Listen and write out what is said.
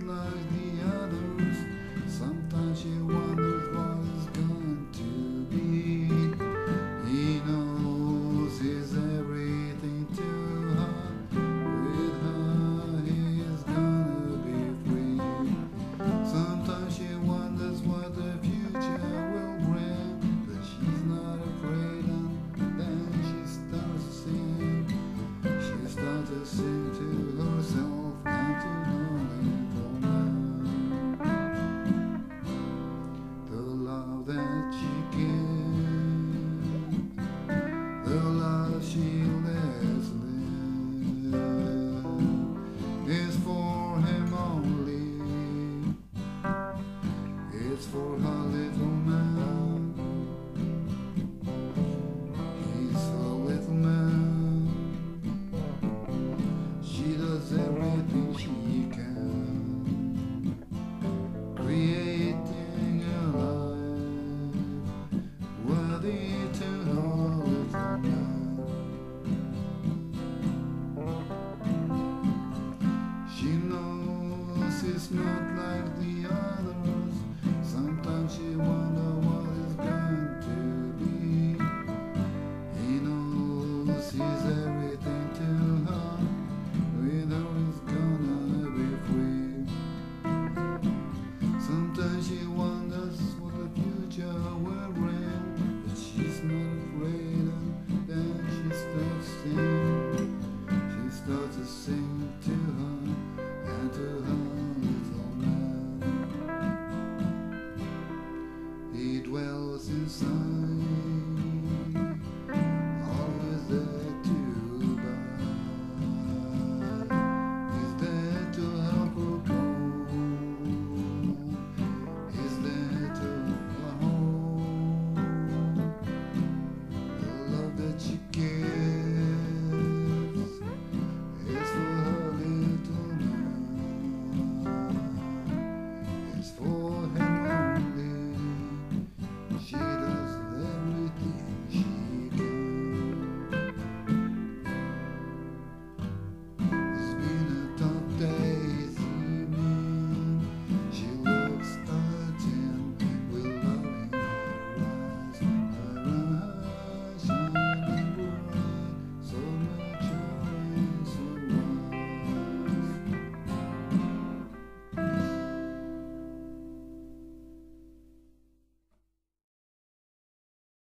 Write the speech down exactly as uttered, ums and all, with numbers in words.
like the others. Sometimes she wonders what it's going to be. He knows he's everything to her. With her he's gonna be free. Sometimes she wonders what the future will bring, but she's not afraid, and then she starts to sing. She starts to sing to herself and to no little man. The love that she gives, the love she lets live, is for him only. It's for her little man. He's her little man. She does everything she can, creating a life worthy to her little man. She knows it's not like the others. Sometimes she wonders what is going